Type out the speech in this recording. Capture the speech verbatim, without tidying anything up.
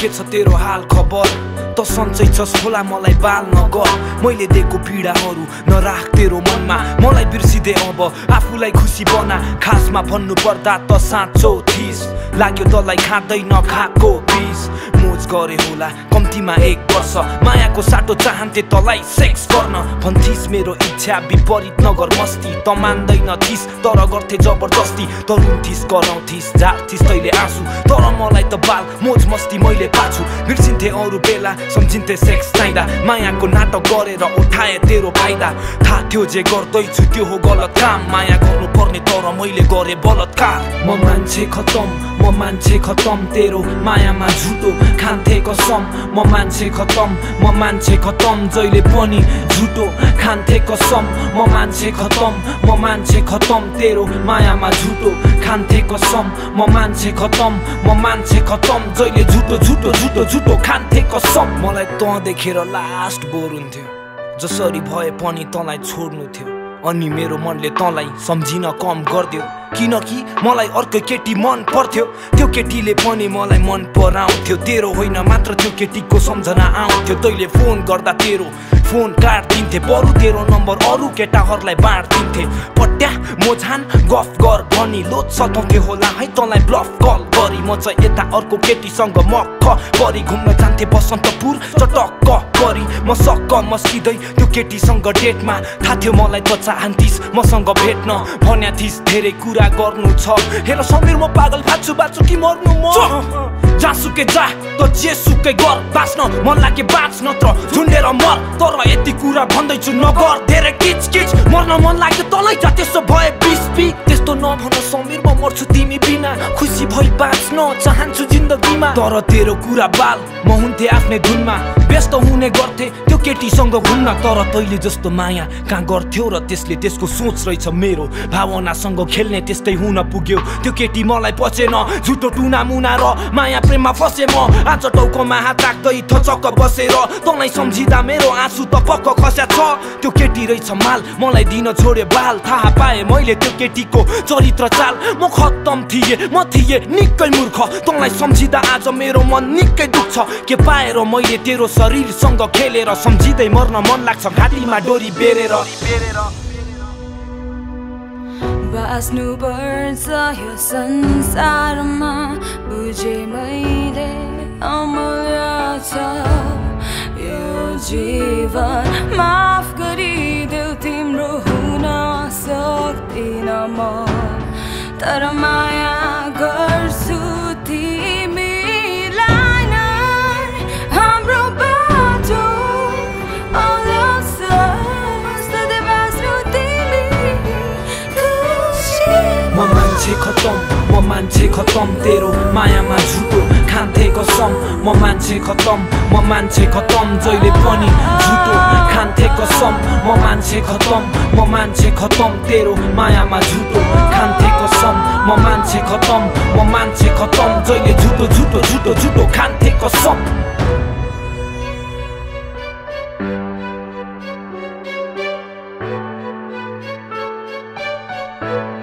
के छ तेरो हाल खबर त सन्चै छस् होला मलाई बाल नगर मैले दिएको पीडाहरू नराख तेरो मनमा मलाई बिर्सिदे अब आफूलाई खुसी बना खासमा भन्नु पर्दा त साँचो थिस लाग्यो तँलाई खाँदै नखाएको बिस मोज गरे होला कम्तीमा एक वर्ष मायाको साटो चाहन्थे तँलाई सेक्स गर्न भन्थिस मेरो इच्छा विपरीत नगर मस्ती त मान्दैन थिस तर गर्थे जबरजस्ती त रुन्थिस कराउँथिस झार्थिस तैले आँसु तर मलाई त बाल मोज मस्ती मैले पाछु बिर्सिन्थे अरू बेला सम्झिन्थे सेक्स चाहिँदा मायाको नाटक गरेर उठाए तेरो फाइदा थाहा थियो जे गर्दैछु त्यो हो गलत काम माया गर्नु पर्ने तर मैले गरे बलात्कार म मान्छे खतम म मान्छे खतम तेरो मायामा झुटो खान्थे कसम म मान्छे खतम म मान्छे खतम जहिले पनि झुटो खान्थे कसम म मान्छे खतम म मान्छे खतम तेरो मायामा झुटो खान्थे कसम म मान्छे खतम म मान्छे खतम जहिले झुटो झुटो झुटो झुटो खान्थे कसम मलाई तँ देखेर लास्ट बोर हुन्थ्यो जसरी भए पनि तँलाई छोड्नु थियो अनि मेरो मनले तँलाई सम्झिन कम गर्दियो किनकि मलाई अर्को केटी मन पर्थ्यो त्यो केटीले पनि मलाई मन पराउँथ्यो तेरो होइन मात्र त्यो केटीको सम्झना आउँथ्यो तैले फोन गर्दा तेरो फोन काट्दिन्थे बरु तेरो नम्बर अरू केटाहरूलाई बाँड्दिन्थे पट्या मोझान गफ गर भनी लोड सताउँथे होला है तँलाई ब्लफ कल गरी म चाहिँ यता अर्को केटीसँग मक्ख परी घुम्न जान्थे बसन्तपुर चटक्क परी म सक्क मस्किँदै त्यो केटीसँग डेटमा थाहा थियो मलाई त चाहन्थिस मसँग भेट्न भन्या थिस धेरै कुरा गर्नु छ हेर समीर म पागल फाच्छु बाँच्छु कि मर्नु म जहाँसुकै जा त जेसुकै गर बाँच्न मन लागे बाँच नत्र झुन्डेर मर तर यति कुरा भन्दैछु नगर धेरै किच किच मर्न मन लाग्यो तँलाई जा त्यसो भए बिस बी त्यस्तो नभन समीर म मर्छु तिमी बिना खुसी भई बाँच्न चाहन्छु जिन्दगीमा तर तेरो कुरा बाल म हुन्थे आफ्नै धुनमा व्यस्त हुने गर्थे त्यो केटीसँग घुम्न तर तैले जस्तो माया कहाँ गर्थ्यो र त्यसले त्यसको सोच रहेछ मेरो भावनासँग खेल्ने त्यस्तै हुन पुग्यो त्यो केटी मलाई पचेन झुटो टुना मुना र माया प्रेममा फसे म आज टाउकोमा हात राख्दै थचक्क बसेर तँलाई सम्झिँदा मेरो आँसु त पक्क खस्या छ त्यो केटी रहेछ माल मलाई दिन छोड्यो बाल थाहा पाएँ मैले त्यो केटीको चरित्र चाल म खत्तम थिएँ म थिएँ निकै मूर्ख तँलाई सम्झिँदा आज मेरो मन निकै दुख्छ के पाएर मैले तेरो शरीरसँग खेलेर सम्झिँदै मर्न मन लाग्छ घाँटीमा डोरी बेरेर बाँच्नु पर्छ यो संसारमा बुझे मैले अमूल्य छ यो जीवन माफ गरिदेऊ तिम्रो हुन सक्दिन म तर माया गर्छु तिमीलाई नै हाम्रो बाटो अल्झ सधैँ बाँच्नु तिमी म मान्छे खतम म मान्छे खतम तेरो मायामा झुटो खान्थे कसम म मान्छे खतम म मान्छे खतम जहिले पनि झुटो खान्थे कसम म मान्छे खतम म मान्छे खतम तेरो मायामा झुटो खान्थे कसम म मान्छे खतम म मान्छे खतम जहिले झुटो झुटो झुटो झुटो खान्थे कसम you